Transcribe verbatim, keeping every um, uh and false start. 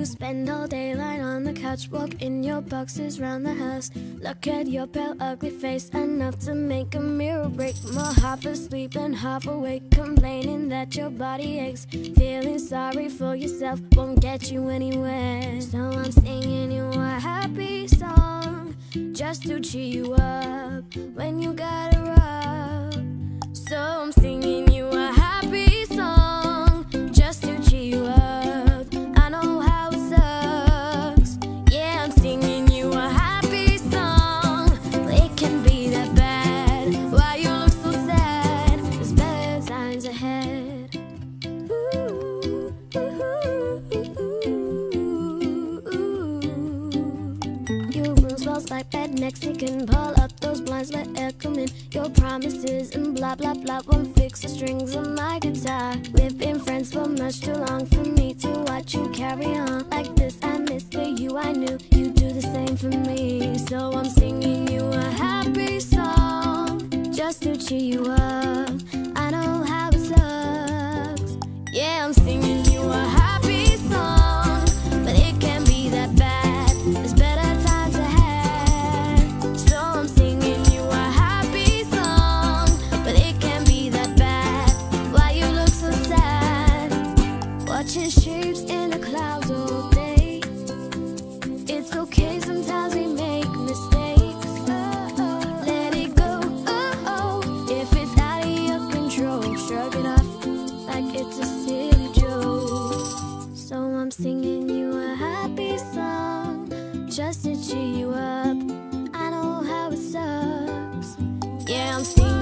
spend all day lying on the couch, walk in your boxes round the house. Look at your pale, ugly face, enough to make a mirror break. More half asleep and half awake, complaining that your body aches. Feeling sorry for yourself won't get you anywhere. So I'm singing you a happy song, just to cheer you up when you got it rough. So I'm singing you a happy song, just to cheer you up. I know how it sucks. Yeah, I'm singing you a happy song, but it can be that bad. Why you look so sad? There's better times ahead. Ooh, ooh, ooh, ooh. Your room smells like bad Mexican. Pull up those blinds, let air come in. Your promises and blah blah blah won't fix the strings on my guitar. We've been friends for much too long for me to watch you carry on like this. I missed the you I knew you'd do the same for me. So I'm singing you a happy song, just to cheer you up. I know how it sucks. Yeah, I'm singing you a happy song, but it can't be that bad. There's better times ahead. So I'm singing you a happy song, but it can't be that bad. Why you look so sad? Watching shapes in the clouds all day. It's okay, sometimes we make mistakes. Let it go, oh, oh. If it's out of your control, shrug it off like it's a silly joke. So I'm singing you a happy song, just to cheer you up. I know how it sucks. Yeah, I'm singing